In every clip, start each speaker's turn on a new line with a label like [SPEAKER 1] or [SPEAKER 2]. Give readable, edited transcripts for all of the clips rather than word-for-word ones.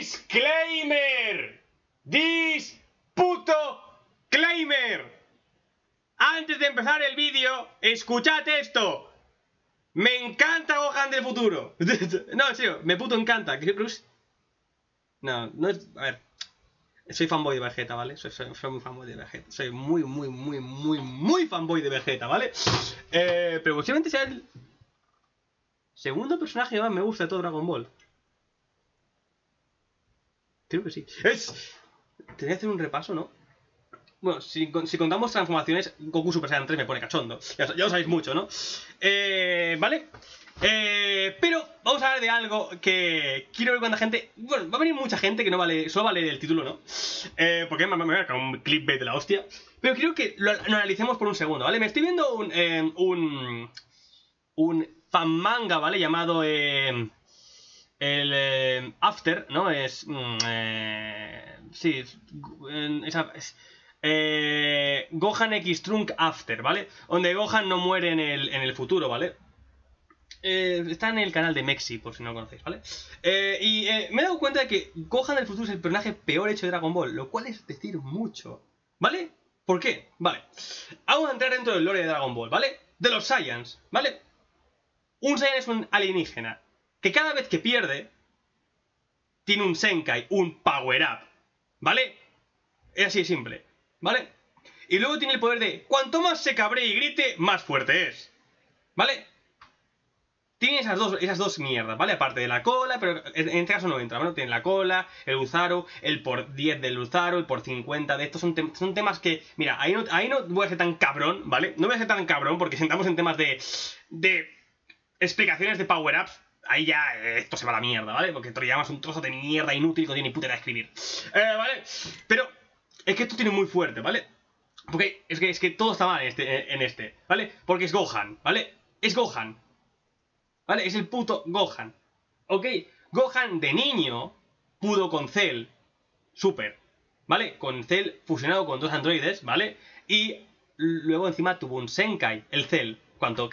[SPEAKER 1] Disclaimer. Puto claimer. Antes de empezar el vídeo, escuchad esto. Me encanta Gohan del futuro. No, en serio, me puto encanta. No, no es... A ver. Soy fanboy de Vegeta, ¿vale? Soy muy fanboy de Vegeta. Soy muy fanboy de Vegeta, ¿vale? Pero posiblemente sea el segundo personaje que más me gusta de todo Dragon Ball. Creo que sí. Tenía que hacer un repaso, ¿no? Bueno, si contamos transformaciones, Goku Super Saiyan 3 me pone cachondo. Ya lo sabéis mucho, ¿no? ¿Vale? Pero vamos a hablar de algo que quiero ver cuánta gente... Bueno, va a venir mucha gente que no vale, solo va a leer el título, ¿no? Porque me voy a caer un clickbait de la hostia. Pero quiero que lo analicemos por un segundo, ¿vale? Me estoy viendo un fan manga, ¿vale? Llamado After, ¿no? Sí, Gohan X Trunk After, ¿vale? Donde Gohan no muere en el futuro, ¿vale? Está en el canal de Mexi, por si no lo conocéis, ¿vale? Me he dado cuenta de que Gohan del futuro es el personaje peor hecho de Dragon Ball, lo cual es decir mucho, ¿vale? ¿Por qué? Vale. Vamos a entrar dentro del lore de Dragon Ball, ¿vale? De los Saiyans, ¿vale? Un Saiyan es un alienígena que cada vez que pierde tiene un Senkai, un Power Up, ¿vale? Es así de simple, ¿vale? Y luego tiene el poder de cuanto más se cabree y grite, más fuerte es, ¿vale? Tiene esas dos mierdas, ¿vale? Aparte de la cola, pero en este caso no entra, ¿no? Tiene la cola, el Uzaru, el por 10 del Uzaru, el por 50 de estos. Son temas que... Mira, ahí no voy a ser tan cabrón, ¿vale? No voy a ser tan cabrón porque si entramos en temas de explicaciones de power-ups, ahí ya esto se va a la mierda, ¿vale? Porque Toriyama es un trozo de mierda inútil que no tiene ni puta idea de escribir. ¿Vale? Pero es que esto tiene muy fuerte, ¿vale? Porque es que todo está mal en este, ¿vale? Porque es Gohan, ¿vale? Es Gohan, ¿vale? Es el puto Gohan, ¿ok? Gohan de niño pudo con Cell Super, ¿vale? Con Cell fusionado con dos androides, ¿vale? Y luego encima tuvo un Senkai, el Cell. Cuando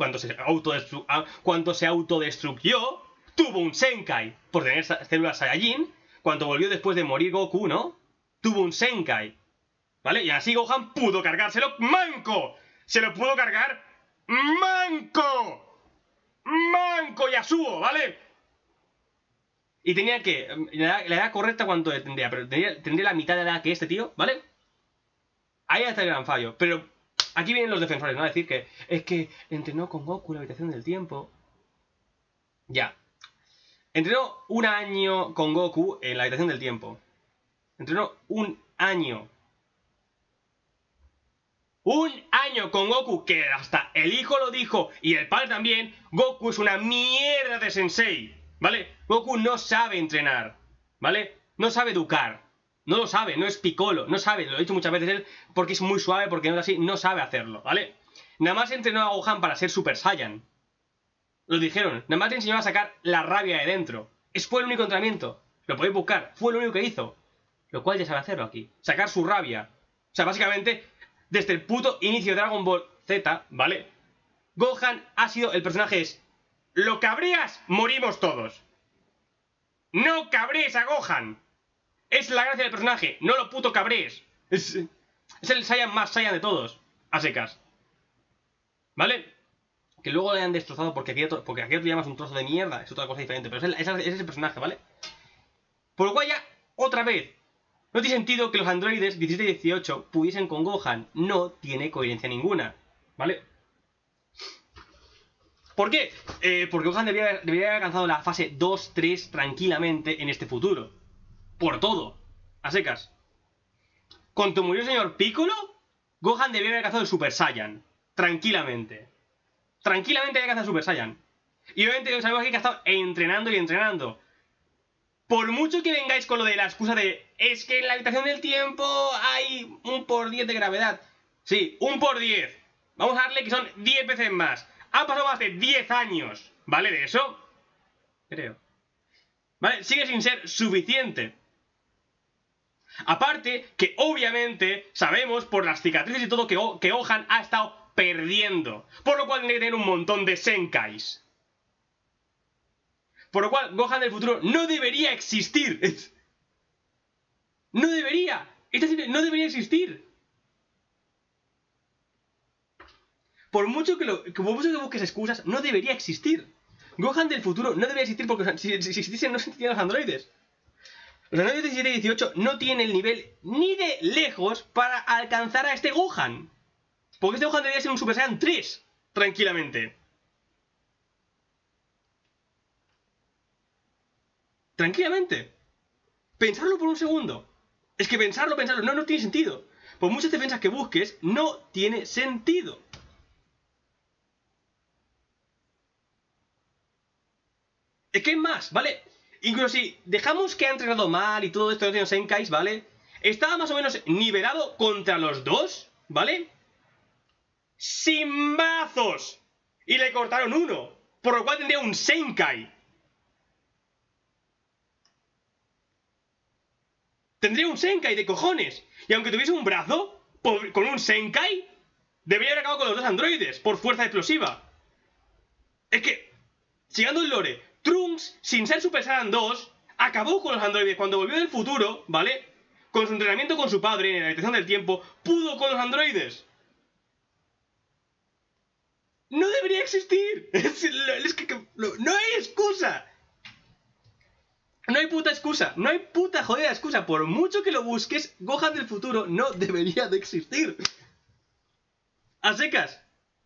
[SPEAKER 1] se autodestruyó, tuvo un Senkai por tener células Saiyajin. Cuando volvió después de morir Goku, ¿no? Tuvo un Senkai, ¿vale? Y así Gohan pudo cargárselo manco. Se lo pudo cargar manco. Manco Yasuo, ¿vale? Y tenía que... La edad correcta cuánto tendría, pero tendría la mitad de la edad que este tío, ¿vale? Ahí está el gran fallo, pero... Aquí vienen los defensores, ¿no? A decir que es que entrenó con Goku en la habitación del tiempo. Ya. Entrenó un año con Goku en la habitación del tiempo. Entrenó un año. Un año con Goku, que hasta el hijo lo dijo y el padre también. Goku es una mierda de sensei, ¿vale? Goku no sabe entrenar, ¿vale? No sabe educar. No lo sabe, no es Piccolo, no sabe, lo he dicho muchas veces él, porque es muy suave, porque no es así, no sabe hacerlo, ¿vale? Nada más entrenó a Gohan para ser Super Saiyan. Lo dijeron, nada más le enseñó a sacar la rabia de dentro. Fue el único entrenamiento, lo podéis buscar, fue lo único que hizo. Lo cual ya sabe hacerlo aquí, sacar su rabia. O sea, básicamente, desde el puto inicio de Dragon Ball Z, ¿vale? Gohan ha sido el personaje es, lo cabreas, morimos todos. No cabrees a Gohan. Es la gracia del personaje, no lo puto cabrees. Es el Saiyan más Saiyan de todos, a secas, ¿vale? Que luego le han destrozado porque aquí otro llamas un trozo de mierda, es otra cosa diferente, pero es ese personaje, ¿vale? Por lo cual ya, otra vez, no tiene sentido que los androides 17 y 18 pudiesen con Gohan, no tiene coherencia ninguna, ¿vale? ¿Por qué? Porque Gohan debería haber alcanzado la fase 2-3 tranquilamente en este futuro. Por todo, a secas. Cuando murió el señor Piccolo, Gohan debería haber alcanzado el Super Saiyan. Tranquilamente. Tranquilamente había alcanzado el Super Saiyan. Y obviamente sabemos aquí que ha estado entrenando y entrenando. Por mucho que vengáis con lo de la excusa de es que en la habitación del tiempo hay un por 10 de gravedad. Sí, un por 10. Vamos a darle que son 10 veces más. Ha pasado más de 10 años, ¿vale? De eso, creo. ¿Vale? Sigue sin ser suficiente. Aparte, que obviamente sabemos por las cicatrices y todo que Gohan ha estado perdiendo. Por lo cual tiene que tener un montón de Senkais. Por lo cual, Gohan del futuro no debería existir. No debería. No debería existir. Por mucho que busques excusas, no debería existir. Gohan del futuro no debería existir porque si existiesen no existirían los androides. Los androides 17 y 18 no tienen el nivel ni de lejos para alcanzar a este Gohan. Porque este Gohan debería ser un Super Saiyan 3, tranquilamente. Tranquilamente. Pensarlo por un segundo. Es que pensarlo, no tiene sentido. Por muchas defensas que busques, no tiene sentido. Es que es más, ¿vale? Incluso si dejamos que ha entrenado mal y todo esto de los Senkais, ¿vale? Estaba más o menos nivelado contra los dos, ¿vale? Sin brazos. Y le cortaron uno. Por lo cual tendría un Senkai. Tendría un Senkai de cojones. Y aunque tuviese un brazo, con un Senkai, debería haber acabado con los dos androides por fuerza explosiva. Es que, siguiendo el lore, Trunks, sin ser Super Saiyan 2, acabó con los androides. Cuando volvió del futuro, ¿vale? Con su entrenamiento con su padre en la habitación del tiempo, pudo con los androides. No debería existir. No hay excusa. No hay puta excusa. No hay puta jodida excusa. Por mucho que lo busques, Gohan del futuro no debería de existir. A secas.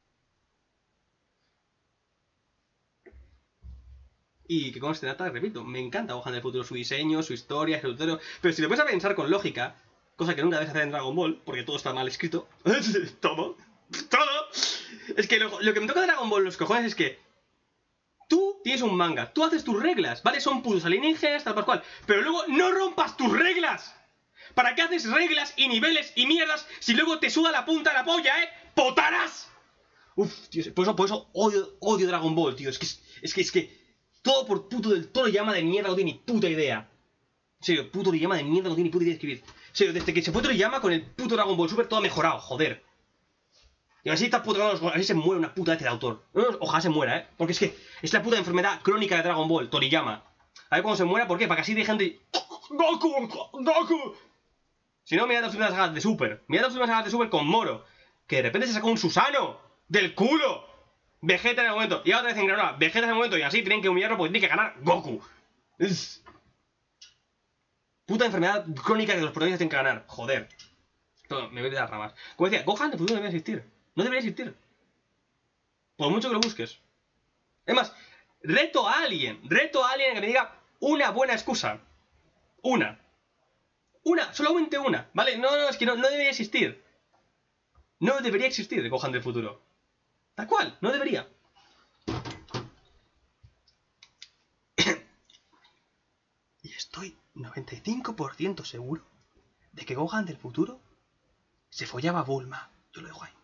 [SPEAKER 1] Y que conste nada, repito, me encanta Gohan del futuro, su diseño, su historia, su historia. Pero si lo puedes a pensar con lógica, cosa que nunca debes hacer en Dragon Ball, porque todo está mal escrito. Todo. Es que lo que me toca de Dragon Ball los cojones es que tú tienes un manga, tú haces tus reglas, ¿vale? Son putos alienígenas, tal cual. Pero luego no rompas tus reglas. ¿Para qué haces reglas y niveles y mierdas si luego te suda la punta de la polla, ¡potaras! Uf, tío, por eso odio Dragon Ball, tío. Es que todo por puto del Toriyama de mierda no tiene ni puta idea. En serio, puto Toriyama de mierda no tiene ni puta idea de escribir. En serio, desde que se fue Toriyama con el puto Dragon Ball Super todo ha mejorado, joder. Y así está puto, así se muere una puta vez el autor. Ojalá se muera, porque es que es la puta enfermedad crónica de Dragon Ball, Toriyama. A ver cuando se muera, ¿por qué? Para que así dejen de... ¡Goku! Si no, mirad las últimas sagas de Super. Mirad las últimas sagas de Super con Moro. Que de repente se sacó un Susano. ¡Del culo! Vegeta en el momento. Y otra vez en Granola. Vegeta en el momento. Y así tienen que humillarlo porque tiene que ganar Goku. Es... puta enfermedad crónica que los protagonistas tienen que ganar. Joder. Todo, me voy de las ramas. Como decía, Gohan de futuro no debería existir. No debería existir. Por mucho que lo busques. Es más, reto a alguien a que me diga una buena excusa. Una, solamente una, ¿vale? No, es que no debería existir. No debería existir el Gohan del futuro. Tal cual, no debería. Y estoy 95% seguro de que Gohan del futuro se follaba a Bulma. Yo lo dejo ahí.